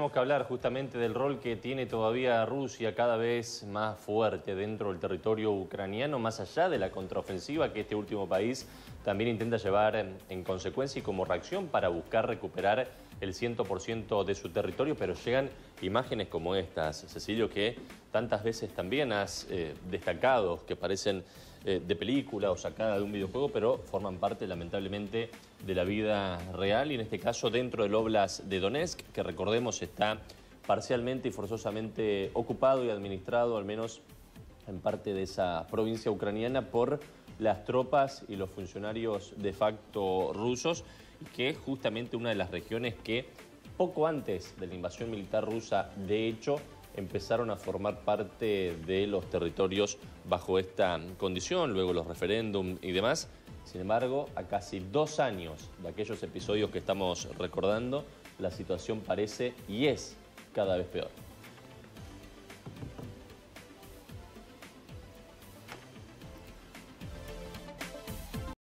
Tenemos que hablar justamente del rol que tiene todavía Rusia cada vez más fuerte dentro del territorio ucraniano, más allá de la contraofensiva que este último país también intenta llevar en consecuencia y como reacción para buscar recuperar el 100% de su territorio, pero llegan imágenes como estas, Cecilio, que tantas veces también has destacado, que parecen de película o sacada de un videojuego, pero forman parte lamentablemente de la vida real y en este caso dentro del Oblast de Donetsk, que recordemos está parcialmente y forzosamente ocupado y administrado, al menos en parte de esa provincia ucraniana, por las tropas y los funcionarios de facto rusos, y que es justamente una de las regiones que poco antes de la invasión militar rusa, de hecho, empezaron a formar parte de los territorios bajo esta condición, luego los referéndum y demás. Sin embargo, a casi 2 años de aquellos episodios que estamos recordando, la situación parece y es cada vez peor.